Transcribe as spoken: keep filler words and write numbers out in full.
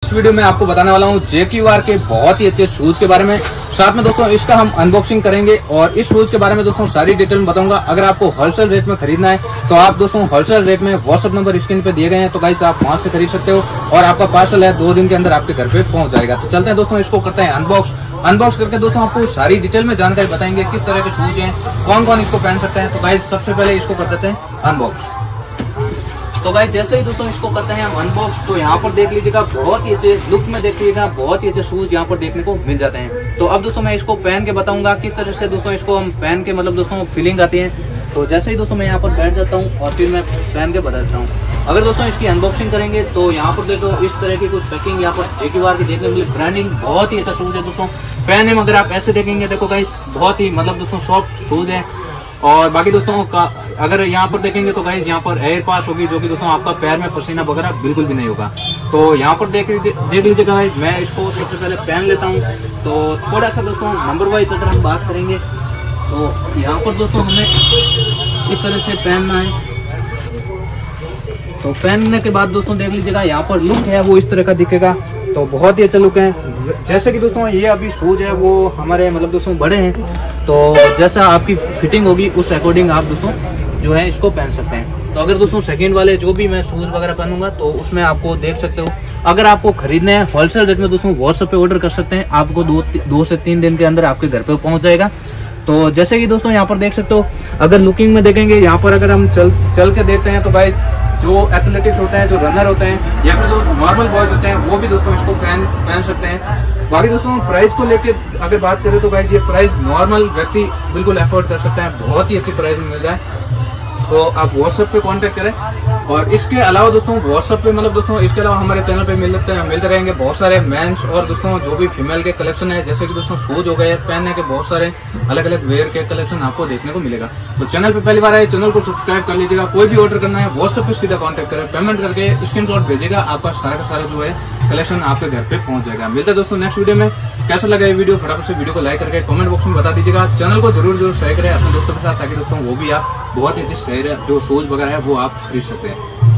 इस वीडियो में आपको बताने वाला हूँ जे क्यू आर के बहुत ही अच्छे शूज के बारे में। साथ में दोस्तों इसका हम अनबॉक्सिंग करेंगे और इस शूज के बारे में दोस्तों सारी डिटेल में बताऊंगा। अगर आपको होलसेल रेट में खरीदना है तो आप दोस्तों होलसेल रेट में व्हाट्सएप नंबर स्क्रीन पे दिए गए हैं, तो गाइस आप वहां से खरीद सकते हो और आपका पार्सल है दो दिन के अंदर आपके घर पे पहुंच जाएगा। तो चलते हैं दोस्तों, इसको करते हैं अनबॉक्स। अनबॉक्स करके दोस्तों आपको सारी डिटेल में जानकारी बताएंगे किस तरह के शूज हैं, कौन कौन इसको पहन सकते हैं। तो गाइस सबसे पहले इसको कर देते हैं अनबॉक्स। तो गाइस जैसे ही दोस्तों इसको करते हैं हम अनबॉक्स, तो यहाँ पर देख लीजिएगा बहुत ही अच्छे लुक में देख लीजिएगा बहुत ही अच्छे शूज यहाँ पर देखने को मिल जाते हैं। तो अब दोस्तों मैं इसको पहन के बताऊंगा किस तरह से दोस्तों इसको हम पहन के मतलब दोस्तों फीलिंग आती है। तो जैसे ही दोस्तों मैं यहाँ पर बैठ जाता हूँ और फिर मैं पहन के बता देता हूँ। अगर दोस्तों इसकी अनबॉक्सिंग करेंगे तो यहाँ पर देखो इस तरह की कुछ पैकिंग यहाँ पर जे क्यू आर की देखने को मिली। ब्रांडिंग बहुत ही अच्छा शूज है दोस्तों। पहने में अगर आप ऐसे देखेंगे देखो गाइस बहुत ही मतलब दोस्तों सॉफ्ट शूज है। और बाकी दोस्तों का अगर यहाँ पर देखेंगे तो गाइस यहाँ पर एयर पास होगी, जो कि दोस्तों आपका पैर में पसीना वगैरह बिल्कुल भी नहीं होगा। तो यहाँ पर देख देख लीजिएगा गाइस, मैं इसको सबसे पहले पहन लेता हूँ। तो थोड़ा सा दोस्तों नंबर वाइज अगर हम बात करेंगे तो यहाँ पर दोस्तों हमें इस तरह से पहनना है। तो पहनने के बाद दोस्तों देख लीजिएगा यहाँ पर लुक है वो इस तरह का दिखेगा। तो बहुत ही अच्छा लुक है। जैसे कि दोस्तों ये अभी शूज है वो हमारे मतलब दोस्तों बड़े हैं, तो जैसा आपकी फिटिंग होगी उस अकॉर्डिंग आप दोस्तों जो है इसको पहन सकते हैं। तो अगर दोस्तों सेकंड वाले जो भी मैं शूज वगैरह पहनूंगा तो उसमें आपको देख सकते हो। अगर आपको खरीदने हैं होलसेल रेट में दोस्तों व्हाट्सएप पे ऑर्डर कर सकते हैं, आपको दो दो से तीन दिन के अंदर आपके घर पे पहुंच जाएगा। तो जैसे कि दोस्तों यहाँ पर देख सकते हो, अगर लुकिंग में देखेंगे यहाँ पर अगर हम चल चल के देखते हैं तो भाई जो एथलेटिक्स होते हैं, जो रनर होते हैं या फिर जो नॉर्मल बॉयज होते हैं वो भी दोस्तों इसको पहन पहन सकते हैं। बाकी दोस्तों प्राइस को लेके अगर बात करें तो गाइस ये प्राइस नॉर्मल व्यक्ति बिल्कुल अफोर्ड कर सकता है। बहुत ही अच्छी प्राइस में मिल रहा है। तो आप व्हाट्सएप पे कांटेक्ट करें। और इसके अलावा दोस्तों व्हाट्सएप पे मतलब दोस्तों इसके अलावा हमारे चैनल पे मिलते हैं मिलते रहेंगे बहुत सारे मेंस और दोस्तों जो भी फीमेल के कलेक्शन है, जैसे कि दोस्तों शूज हो गए, पहनने के बहुत सारे अलग अलग वेयर के कलेक्शन आपको देखने को मिलेगा। तो चैनल पे पहली बार आए चैनल को सब्सक्राइब कर लीजिएगा। कोई भी ऑर्डर करना है व्हाट्सएप पे सीधा कॉन्टेक्ट करें, पेमेंट करके स्क्रीनशॉट भेजिएगा, आपका सारा का सारा जो है कलेक्शन आपके घर पे पहुंच जाएगा। मिलते हैं दोस्तों नेक्स्ट वीडियो में। कैसा लगा ये वीडियो फटाफट से वीडियो को लाइक करके कमेंट बॉक्स में बता दीजिएगा। चैनल को जरूर जरूर शेयर करें अपने दोस्तों के साथ, ताकि दोस्तों वो भी आप बहुत ही अच्छी शेयर जो शूज वगैरह है वो आप खरीद सकते हैं।